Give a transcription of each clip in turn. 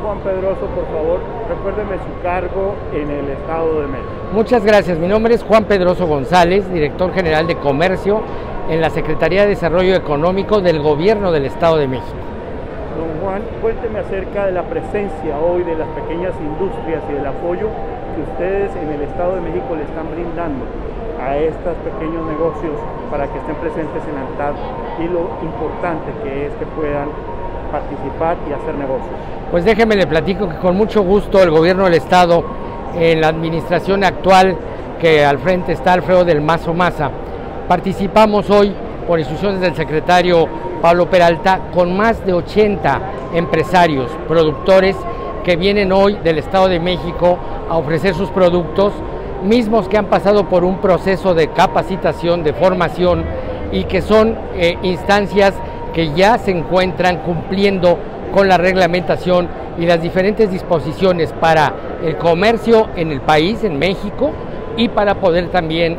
Juan Pedroso, por favor, recuérdeme su cargo en el Estado de México. Muchas gracias. Mi nombre es Juan Pedroso González, director general de Comercio en la Secretaría de Desarrollo Económico del Gobierno del Estado de México. Don Juan, cuénteme acerca de la presencia hoy de las pequeñas industrias y del apoyo que ustedes en el Estado de México le están brindando a estos pequeños negocios para que estén presentes en ANTAD y lo importante que es que puedan participar y hacer negocios. Pues déjeme le platico que con mucho gusto el Gobierno del Estado, en la administración actual que al frente está Alfredo del Mazo Maza, participamos hoy por instrucciones del secretario Pablo Peralta con más de 80 empresarios, productores que vienen hoy del Estado de México a ofrecer sus productos, mismos que han pasado por un proceso de capacitación, de formación y que son instancias que ya se encuentran cumpliendo con la reglamentación y las diferentes disposiciones para el comercio en el país, en México, y para poder también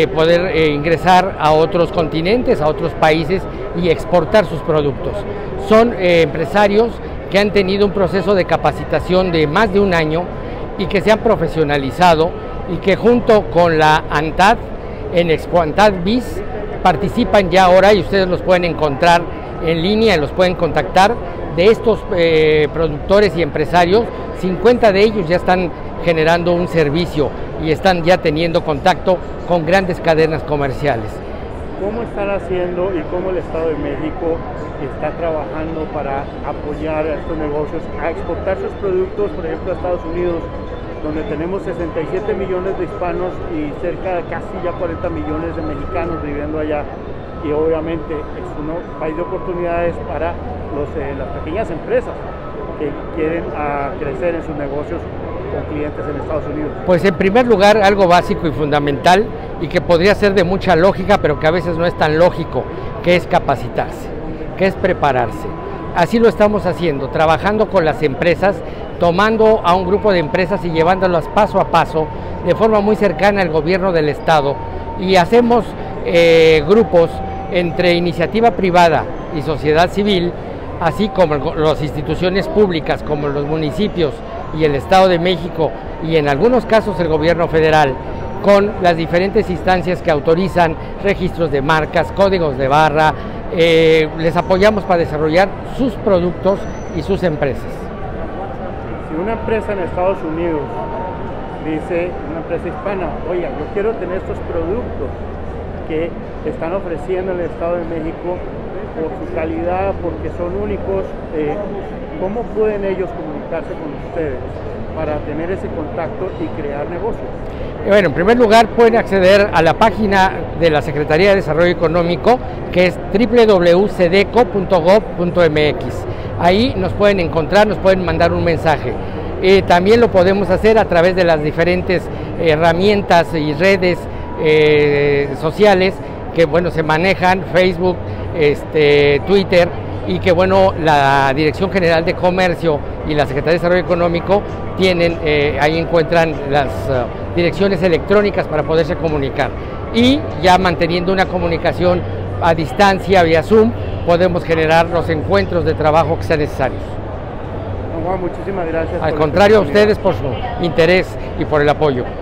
ingresar a otros continentes, a otros países y exportar sus productos. Son empresarios que han tenido un proceso de capacitación de más de un año y que se han profesionalizado y que junto con la ANTAD, en Expo ANTAD BIS, participan ya ahora y ustedes los pueden encontrar en línea, los pueden contactar. De estos productores y empresarios, 50 de ellos ya están generando un servicio y están ya teniendo contacto con grandes cadenas comerciales. ¿Cómo están haciendo y cómo el Estado de México está trabajando para apoyar a estos negocios a exportar sus productos, por ejemplo, a Estados Unidos, donde tenemos 67 millones de hispanos y cerca de casi ya 40 millones de mexicanos viviendo allá? Y obviamente es un país de oportunidades para las pequeñas empresas que quieren crecer en sus negocios con clientes en Estados Unidos. Pues en primer lugar, algo básico y fundamental y que podría ser de mucha lógica, pero que a veces no es tan lógico, que es capacitarse, que es prepararse. Así lo estamos haciendo, trabajando con las empresas, tomando a un grupo de empresas y llevándolas paso a paso, de forma muy cercana al gobierno del Estado, y hacemos grupos entre iniciativa privada y sociedad civil, así como las instituciones públicas como los municipios y el Estado de México y en algunos casos el gobierno federal, con las diferentes instancias que autorizan registros de marcas, códigos de barra. Les apoyamos para desarrollar sus productos y sus empresas. Si una empresa en Estados Unidos dice, una empresa hispana, oiga, yo quiero tener estos productos que están ofreciendo en el Estado de México por su calidad, porque son únicos, ¿cómo pueden ellos comunicarse con ustedes para tener ese contacto y crear negocios? Bueno, en primer lugar pueden acceder a la página de la Secretaría de Desarrollo Económico, que es www.sedeco.gov.mx. Ahí nos pueden encontrar, nos pueden mandar un mensaje. También lo podemos hacer a través de las diferentes herramientas y redes sociales que se manejan, Facebook, Twitter, y que la Dirección General de Comercio y la Secretaría de Desarrollo Económico tienen, ahí encuentran las direcciones electrónicas para poderse comunicar. Y ya manteniendo una comunicación a distancia vía Zoom, podemos generar los encuentros de trabajo que sean necesarios. Don Juan, muchísimas gracias. Al contrario, a ustedes por su interés y por el apoyo.